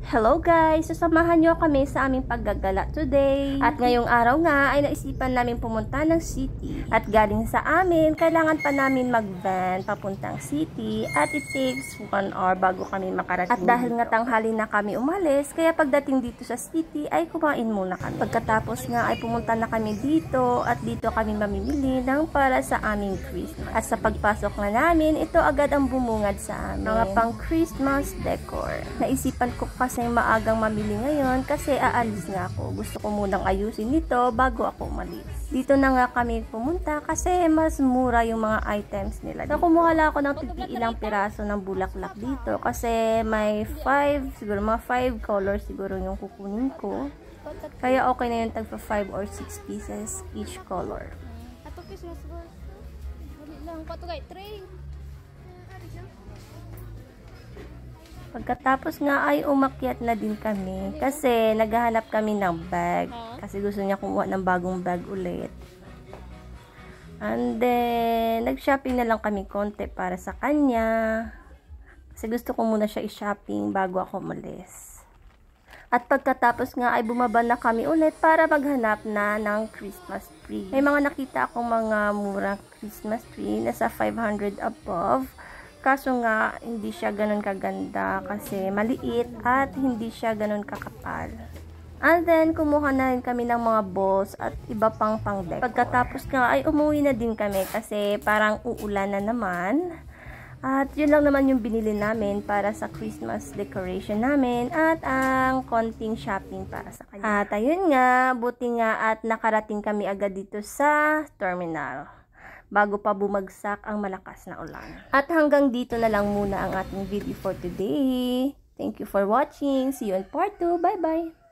Hello guys! Sasamahan nyo kami sa aming paggagala today. At ngayong araw nga ay naisipan namin pumunta ng city. At galing sa amin, kailangan pa namin mag-van papuntang city. At it takes 1 hour bago kami makarating. At dahil nga tanghali na kami umalis, kaya pagdating dito sa city ay kumain muna kami. Pagkatapos nga ay pumunta na kami dito at dito kami mamimili ng para sa aming Christmas. At sa pagpasok na namin, ito agad ang bumungad sa amin. Mga pang Christmas decor. Naisipan ko kasi maagang mamili ngayon kasi aalis nga ako. Gusto ko munang ayusin nito bago ako umalis. Dito na nga kami pumunta kasi mas mura yung mga items nila. So kumuha lang ako ng ilang piraso ng bulaklak dito kasi may 5, siguro mga 5 colors siguro yung kukunin ko. Kaya okay na yung tagpa 5 or 6 pieces each color. Ato Christmas ba? Dali lang patugay tray. Pagkatapos nga ay umakyat na din kami kasi naghahanap kami ng bag kasi gusto niya kumuha ng bagong bag ulit. And then nag-shopping na lang kami konti para sa kanya kasi gusto ko muna siya i-shopping bago ako umalis. At pagkatapos nga ay bumaba na kami ulit para maghanap na ng Christmas tree. May mga nakita akong mga murang Christmas tree nasa 500 above. Kaso nga, hindi siya ganun kaganda kasi maliit at hindi siya ganun kakapal. And then, kumuha na rin kami ng mga balls at iba pang pang-decor. Pagkatapos nga ay umuwi na din kami kasi parang uulan na naman. At yun lang naman yung binili namin para sa Christmas decoration namin at ang konting shopping para sa kanya. At ayun nga, buti nga at nakarating kami agad dito sa terminal bago pa bumagsak ang malakas na ulan. At hanggang dito na lang muna ang ating video for today. Thank you for watching. See you in part 2. Bye-bye!